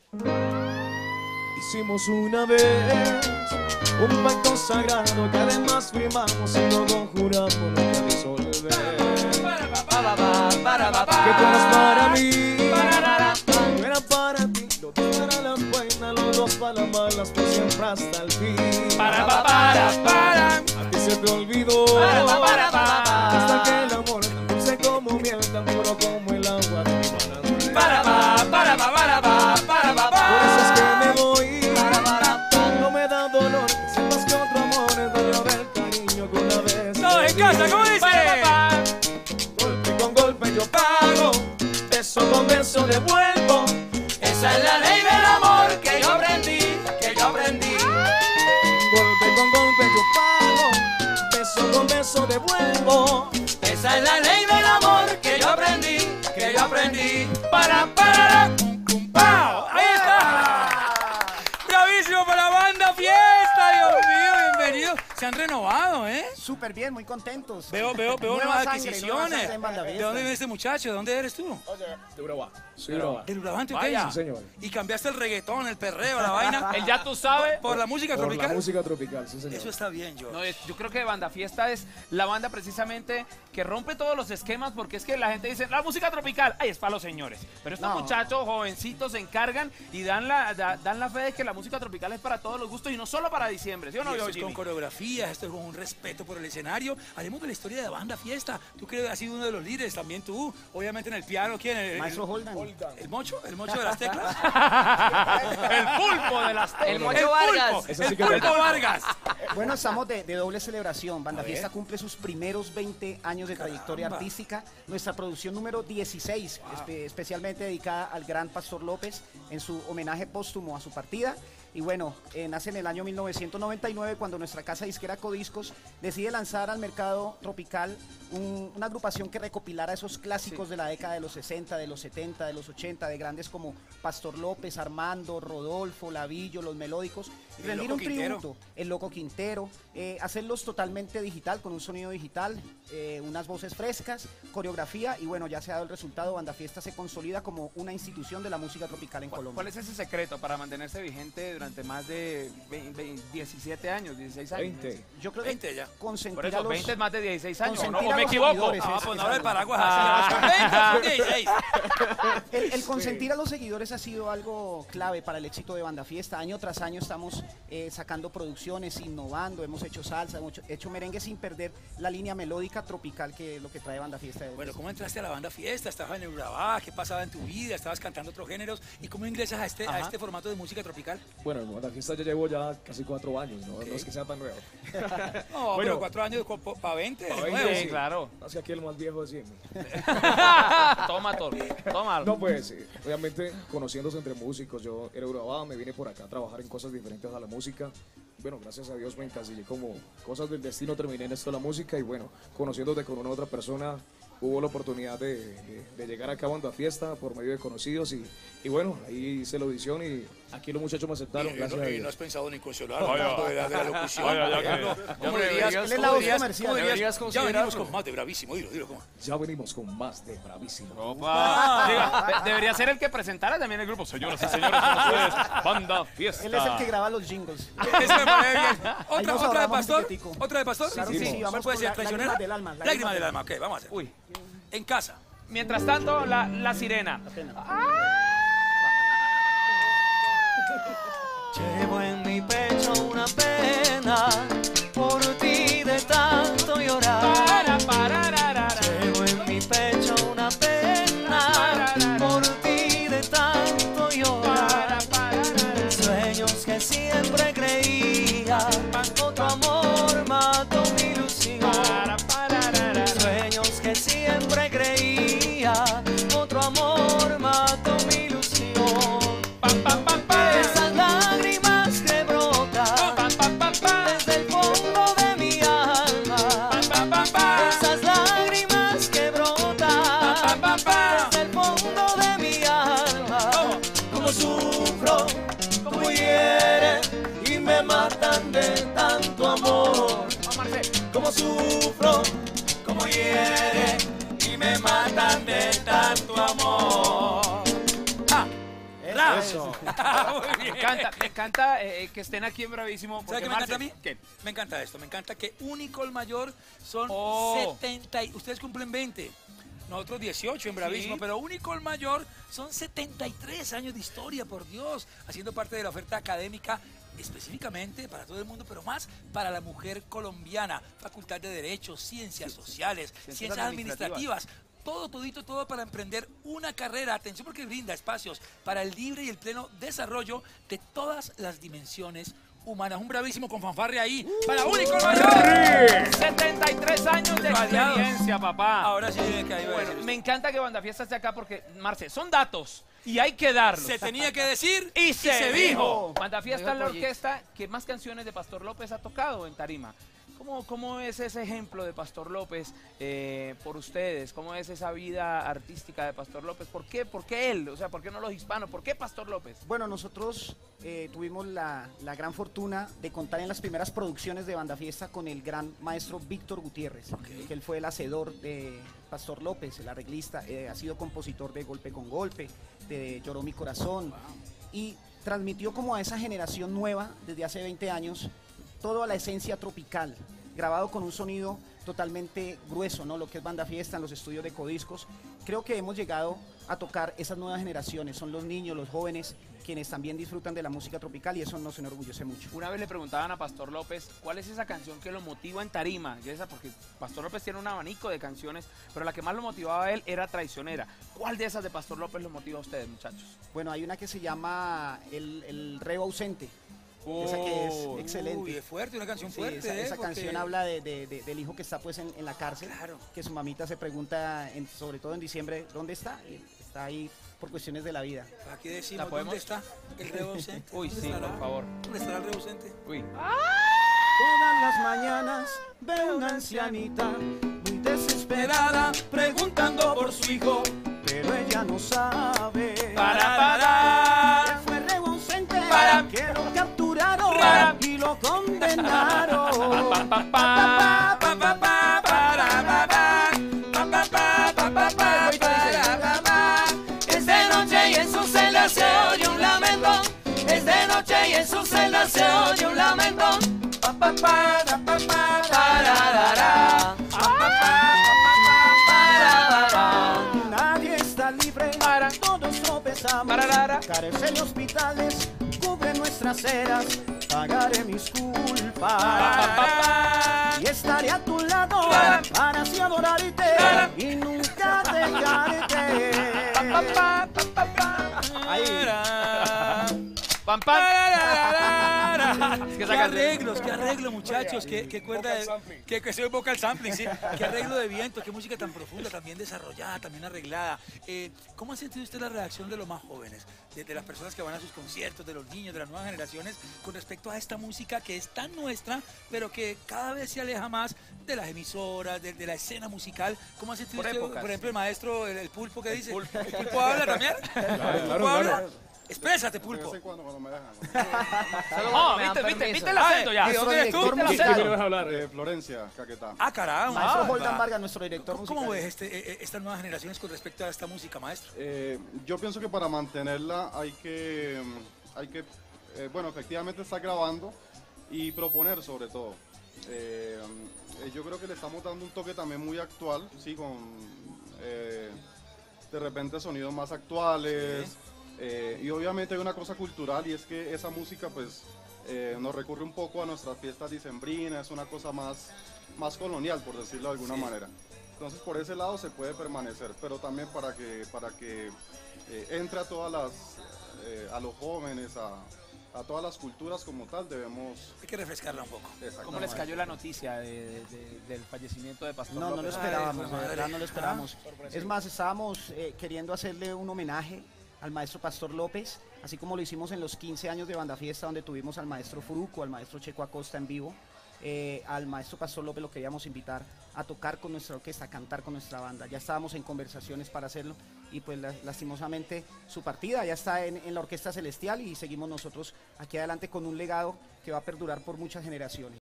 Hicimos una vez un pacto sagrado que además firmamos y luego juramos nunca disolver. Que tú eras para mí, yo era para ti, los dos para las buenas, los dos para las malas, por siempre hasta el fin. A ti se te olvidó hasta que el amor tan dulce como miel, tan puro como el agua de mi Por eso es que me voy, no me da dolor que sepas que otro amor es daño del cariño que una vez. ¡No, en casa! ¿Cómo dice? Golpe con golpe yo pago, beso con beso devuelvo. Esa es la ley del amor que yo aprendí, Golpe con golpe yo pago, beso con beso devuelvo. Esa es la ley del amor que yo aprendí, ¡Pau! ¡Ahí está! ¡Bravísimo para la banda fiesta! ¡Dios mío, bienvenidos! Se han renovado, ¿eh? Súper bien, muy contentos. Veo Nueva nuevas sangre, adquisiciones. nueva sangre en Banda ¿De Fiesta. dónde viene este muchacho? ¿De dónde eres tú? De Urabá. Soy de Urabá. ¿Del Urabá Sí, antioqueño? señor. Y cambiaste el reggaetón, el perreo, la vaina. El ya tú sabes. Por la música Por tropical. la música tropical, sí, señor. Eso está bien, yo. No, yo creo que Banda Fiesta es la banda precisamente que rompe todos los esquemas, porque es que la gente dice, la música tropical, ay, es para los señores. Pero estos No. muchachos jovencitos se encargan y dan la fe de que la música tropical es para todos los gustos y no solo para diciembre, ¿sí o no, Y esto yo, es con Jimmy? coreografía, esto es con un respeto por el escenario. Hablemos de la historia de Banda Fiesta. Tú creo que has sido uno de los líderes, también tú. Obviamente en el piano, ¿quién? Maestro Holdan. ¿El mocho? ¿El mocho de las teclas? El pulpo de las El El Mocho Vargas. pulpo, Eso sí el que pulpo es verdad. Vargas. Bueno, estamos de doble celebración. Banda A ver. Fiesta cumple sus primeros 20 años de trayectoria Caramba. artística. Nuestra producción número 16, especialmente dedicada al gran Pastor López en su homenaje póstumo a su partida. Y bueno, nace en el año 1999 cuando nuestra casa disquera Codiscos decide lanzar al mercado tropical una agrupación que recopilara esos clásicos de la década de los 60, de los 70, de los 80, de grandes como Pastor López, Armando, Rodolfo, Lavillo, Los Melódicos, y El rendir Loco un Quintero. tributo, el Loco Quintero, hacerlos totalmente digital, con un sonido digital, unas voces frescas, coreografía, y bueno, ya se ha dado el resultado. Banda Fiesta se consolida como una institución de la música tropical en Colombia. ¿Cuál es ese secreto para mantenerse vigente durante más de 17 años, 16 años? 20. Yo creo que 20 ya. Por consentir a eso, los... 20 es más de 16 años, ¿o no? consentir ¿O a me los equivoco? seguidores, Ah, es- pues es no habla el algo. paraguas. Ah. Así, 16. El consentir a los seguidores ha sido algo clave para el éxito de Banda Fiesta. Año tras año estamos sacando producciones, innovando, hemos hecho salsa, hemos hecho merengue sin perder la línea melódica tropical que es lo que trae Banda Fiesta. Bueno, ¿cómo entraste a la Banda Fiesta? ¿Estabas en el Urabá? ¿Qué pasaba en tu vida? ¿Estabas cantando otros géneros? ¿Y cómo ingresas a este formato de música tropical? Bueno, en la fiesta ya llevo ya casi 4 años, ¿no? No es que sea tan nuevo. No, Bueno. pero 4 años para 20. Pa' es 20, nuevo. Sí, claro. No sé, aquí el más viejo de siempre. Toma, Toro. Tómalo. No, pues, obviamente, conociéndose entre músicos, yo era Urabá, me vine por acá a trabajar en cosas diferentes a la música. Bueno, gracias a Dios me encasillé como cosas del destino, terminé en esto de la música y bueno, conociéndote con una otra persona, hubo la oportunidad de llegar acá a Banda Fiesta por medio de conocidos y bueno, ahí hice la audición y aquí los muchachos me aceptaron, gracias a Y no Dios. has pensado en incursionar en el mundo de la locución. ¿Cómo me dirías? digas, Él es la voz comercial. deberías Ya venimos considerarlo. con más de bravísimo, dilo, ¿cómo? Ya venimos con más de bravísimo. Opa. Diga, debería ser el que presentara también el grupo. Señoras y señores, con ustedes, Banda Fiesta. Él es el que graba los jingles. Eso me parece bien. Ahí nos ¿Otra de ahorramos un Pastor? tiquetico. ¿Otra de Pastor? Claro que sí, ¿Cuál vamos puede con ser? la- ¿Traicionera? Lágrimas del alma, Lágrimas del alma, ok, vamos a hacer. Uy. En casa. Mientras tanto, la sirena. Llevo en mi pecho una pena por ti de tanto llorar. Llevo en mi pecho una pena por ti de tanto llorar. Sueños que siempre creía, otro amor mató mi ilusión. Sueños que siempre creía, otro amor mató mi ilusión. Esas lágrimas que brotan desde el fondo de mi alma. Esas lágrimas que brotan desde el fondo de mi alma. Como sufro, como hieren y me matan de tanto amor. Como sufro, como hieren y me matan de tanto amor. ¡Rap! Eso. Muy bien. Me encanta que estén aquí en Bravísimo. ¿Sabes porque, qué me encanta a Marce, mí? ¿qué? Me encanta esto, me encanta que único el mayor son Oh. 70 ustedes cumplen 20. Nosotros 18 en Bravísimo, Sí. pero único el mayor son 73 años de historia, por Dios, haciendo parte de la oferta académica específicamente para todo el mundo, pero más para la mujer colombiana. Facultad de Derecho, Ciencias Sociales, Ciencias Administrativas. Todo para emprender una carrera. Atención porque brinda espacios para el libre y el pleno desarrollo de todas las dimensiones humanas. Un Bravísimo con fanfarria ahí para único el mayor. 73 años de Radiados. experiencia, papá. Ahora sí que ahí va a Bueno, decir me encanta que Banda Fiesta esté acá porque, Marce, son datos y hay que darlos. Se tenía que decir Y se dijo. Banda Dijo Fiesta es la el pollito. orquesta que más canciones de Pastor López ha tocado en tarima. ¿Cómo es ese ejemplo de Pastor López por ustedes? ¿Cómo es esa vida artística de Pastor López? ¿Por qué él? O sea, ¿por qué no los hispanos? ¿Por qué Pastor López? Bueno, nosotros tuvimos la gran fortuna de contar en las primeras producciones de Banda Fiesta con el gran maestro Víctor Gutiérrez, que él fue el hacedor de Pastor López, el arreglista, ha sido compositor de Golpe con Golpe, de Lloró mi corazón, y transmitió como a esa generación nueva, desde hace 20 años, toda la esencia tropical, grabado con un sonido totalmente grueso, ¿no? Lo que es Banda Fiesta en los estudios de Codiscos. Creo que hemos llegado a tocar esas nuevas generaciones, son los niños, los jóvenes, quienes también disfrutan de la música tropical y eso nos enorgullece mucho. Una vez le preguntaban a Pastor López cuál es esa canción que lo motiva en tarima. Y esa, porque Pastor López tiene un abanico de canciones, pero la que más lo motivaba a él era Traicionera. ¿Cuál de esas de Pastor López lo motiva a ustedes, muchachos? Bueno, hay una que se llama El Reo Ausente, esa que es excelente. Uy, es fuerte, una canción Sí, fuerte. esa porque- canción habla del hijo que está pues en la cárcel, Claro. que su mamita se pregunta, sobre todo en diciembre, ¿dónde está? Y está ahí por cuestiones de la vida. Aquí decimos, ¿La podemos? ¿dónde está el reo ausente? Uy, ¿Dónde sí, estará? por favor. ¿Dónde estará el reo ausente? Uy. Todas las mañanas ve una ancianita muy desesperada preguntando por su hijo, pero ella no sabe. Él fue reo ausente, que lo capturaron y lo condenaron. Es de noche y en su celda se oye un lamento. Es de noche y en su celda se oye un lamento. Pa, pa, pa, da, pa, pa, pararara. Pararara. Nadie está libre, todos tropezamos. Pararara. Cárcel y hospitales cubren nuestras eras. Pagaré mis culpas y estaré a tu lado para así adorarte y nunca dejarte. Ahí. Pam, pam. Es que esa Qué canción- arreglos, qué arreglo, muchachos, qué cuerda de, que soy vocal sampling, sí, qué arreglo de viento, qué música tan profunda, tan bien desarrollada, tan bien arreglada. ¿Cómo ha sentido usted la reacción de los más jóvenes, de las personas que van a sus conciertos, de los niños, de las nuevas generaciones, con respecto a esta música que es tan nuestra, pero que cada vez se aleja más de las emisoras, de la escena musical? ¿Cómo ha sentido Por usted, épocas. por ejemplo, el maestro, el pulpo que dice? ¿El pulpo habla también? ¿El pulpo claro, habla? claro. Exprésate, pulpo. Cuando me dejan. Oh, viste el acento ya. ¿Y dónde eres tú? Director ¿Viste el musical. acento? hablar? Florencia, Caquetá. Ah, caramba. Maestro va. Holdan Vargas, nuestro director musical. ¿Cómo ves estas nuevas generaciones con respecto a esta música, maestro? Yo pienso que para mantenerla hay que bueno, efectivamente está grabando y proponer sobre todo. Yo creo que le estamos dando un toque también muy actual, sí, con de repente sonidos más actuales. Y obviamente hay una cosa cultural y es que esa música pues nos recurre un poco a nuestras fiestas dicembrinas, es una cosa más colonial, por decirlo de alguna manera. Entonces por ese lado se puede permanecer, pero también para que entre a todas a los jóvenes, a todas las culturas como tal, debemos... Hay que refrescarla un poco. ¿Cómo les cayó la noticia del fallecimiento de Pastor No, no lo López? esperábamos, Ay, de verdad no lo madre. esperábamos. Es más, estábamos queriendo hacerle un homenaje al maestro Pastor López, así como lo hicimos en los 15 años de Banda Fiesta, donde tuvimos al maestro Furuco, al maestro Checo Acosta en vivo. Al maestro Pastor López lo queríamos invitar a tocar con nuestra orquesta, a cantar con nuestra banda. Ya estábamos en conversaciones para hacerlo y pues lastimosamente su partida ya está en la Orquesta Celestial y seguimos nosotros aquí adelante con un legado que va a perdurar por muchas generaciones.